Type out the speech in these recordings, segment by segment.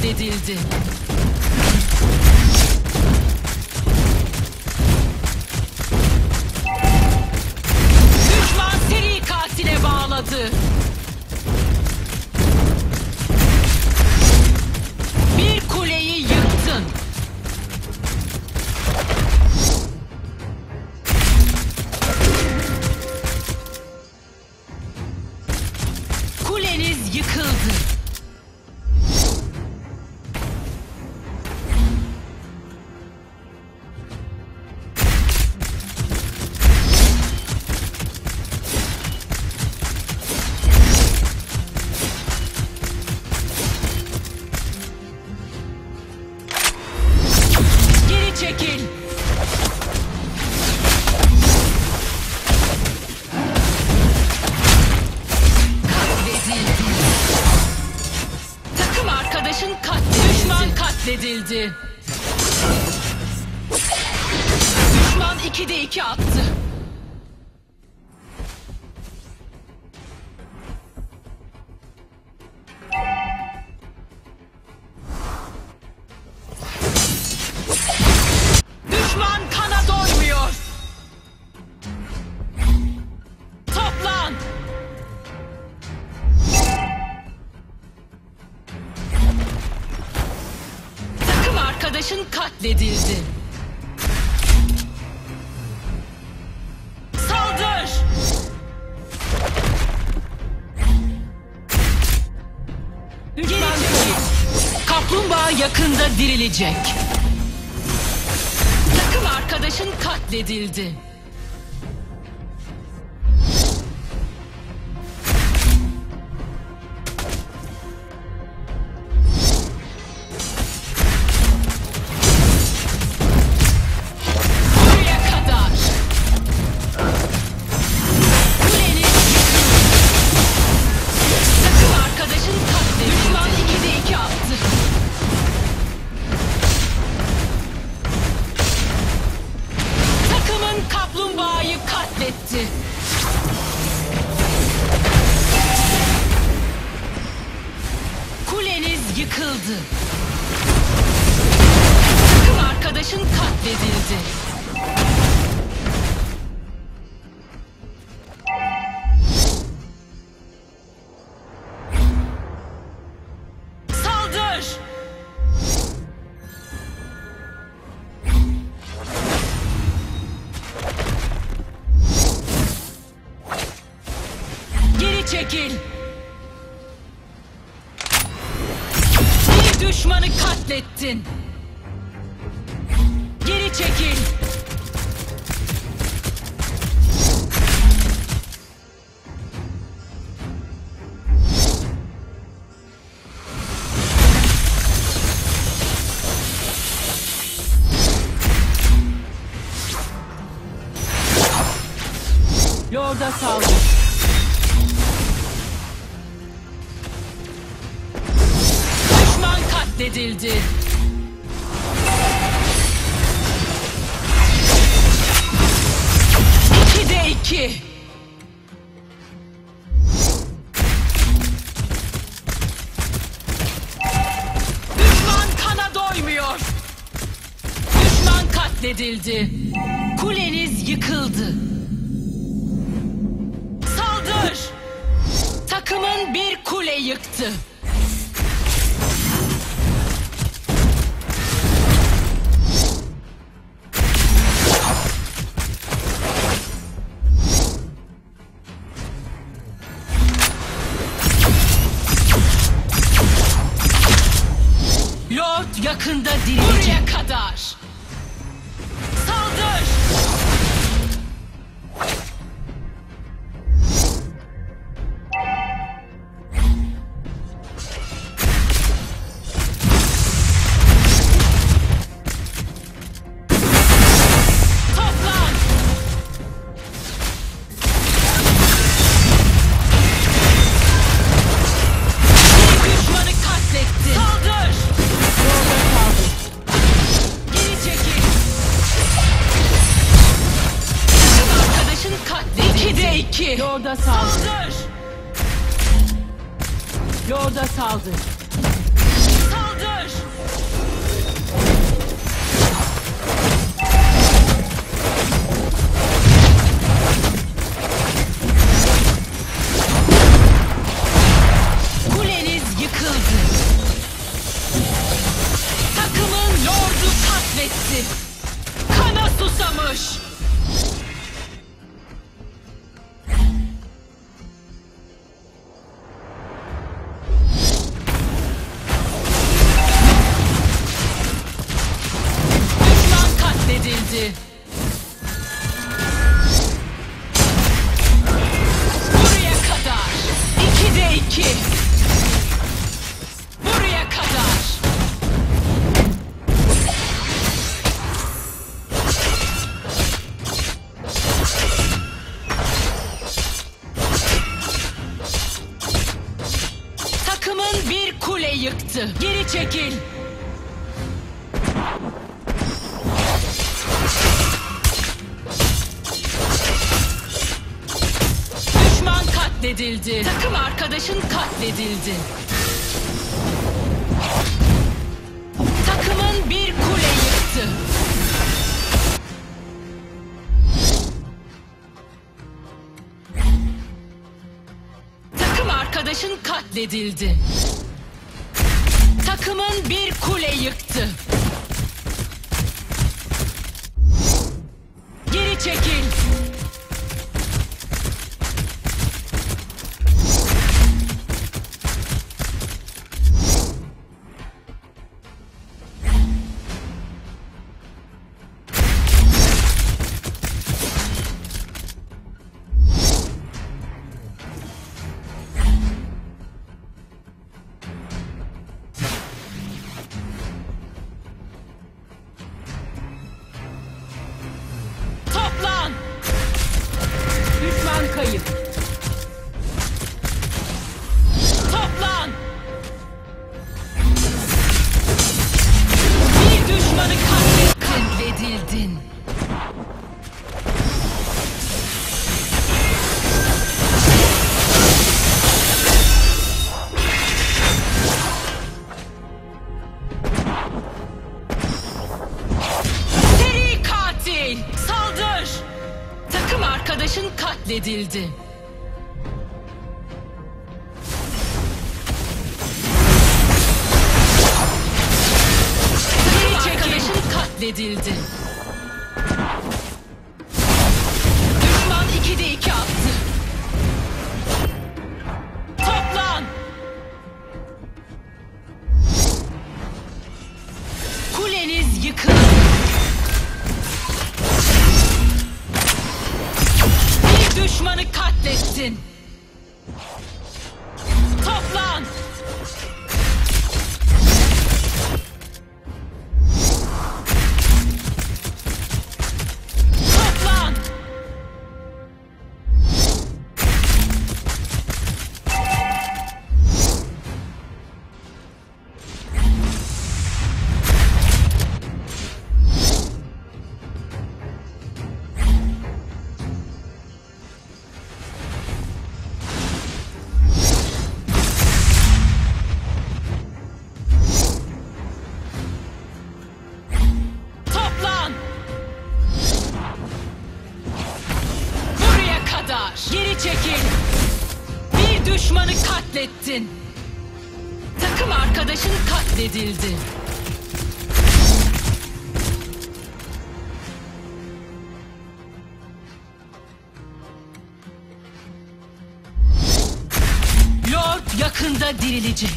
katledildi. Düşman seri katile bağladı. Bir kuleyi yıktın. Kuleniz yıkıldı. Geri çekil. Takım arkadaşın katledildi. Düşman katledildi. Düşman 2'de 2 attı. Düşman kana doymuyor. Toplan. Takım arkadaşın katledildi. Saldır. Geri çekil. Kaplumbağa yakında dirilecek. Takım arkadaşın katledildi. Buraya kadar. Kuleniz yıkıldı. Takım arkadaşın katledildi. Düşman 2'de 2 attı. Takımın kaplumbağayı katletti. Kuleniz yıkıldı. Takım arkadaşın katledildi. Saldır. Geri çekil. Bir düşmanı katlettin. Geri çekil. Lord'a saldır. Düşman katledildi. İkide 2. Düşman kana doymuyor. Düşman katledildi. Kuleniz yıkıldı. Saldır. Takımın bir kule yıktı. Lord yakında dirilecek. Buraya kadar. Saldır. Toplan. Bir düşmanı katletti. Saldır. Geri çekil. Takım arkadaşın katledildi. 2'de 2. Lord'a saldır. Saldır. Lord'a saldır. Saldır. yıktı. Geri çekil. Düşman katledildi. Takım arkadaşın katledildi. Takımın bir kule yıktı. Takım arkadaşın katledildi. Takımın bir kule yıktı. Geri çekil. Toplan. Düşman kayıp. Toplan. Bir düşmanı katledildin. Seri katil. Saldır. Takım arkadaşın katledildi. Seri arkadaşın katledildi. Düşman 2'de 2 attı. Toplan. Kuleniz yıkıldı. Bir düşmanı katlettin. Toplan. Toplan. Toplan. Buraya kadar. Geri çekil. Bir düşmanı katlettin. Takım arkadaşın katledildi. Lord yakında dirilecek.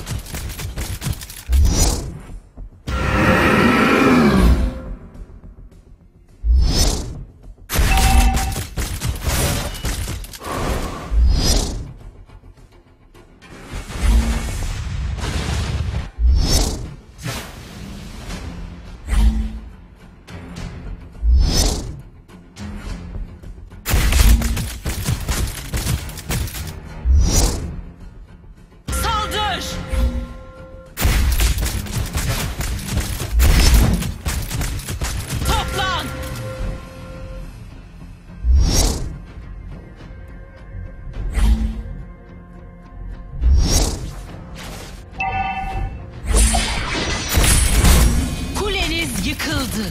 Saldır. Toplan. Kuleniz yıkıldı.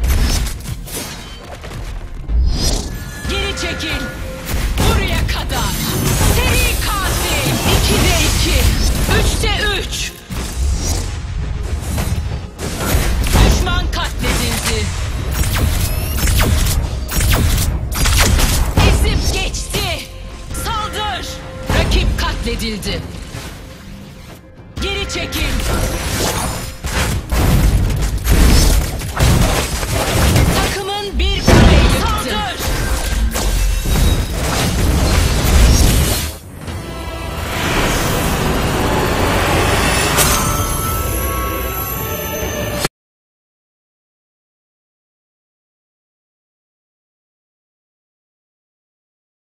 Geri çekil. Buraya kadar. Seri katil. 2'de 2. 3'te 3. Düşman katledildi. Ezip geçti. Saldır. Rakip katledildi. Geri çekil.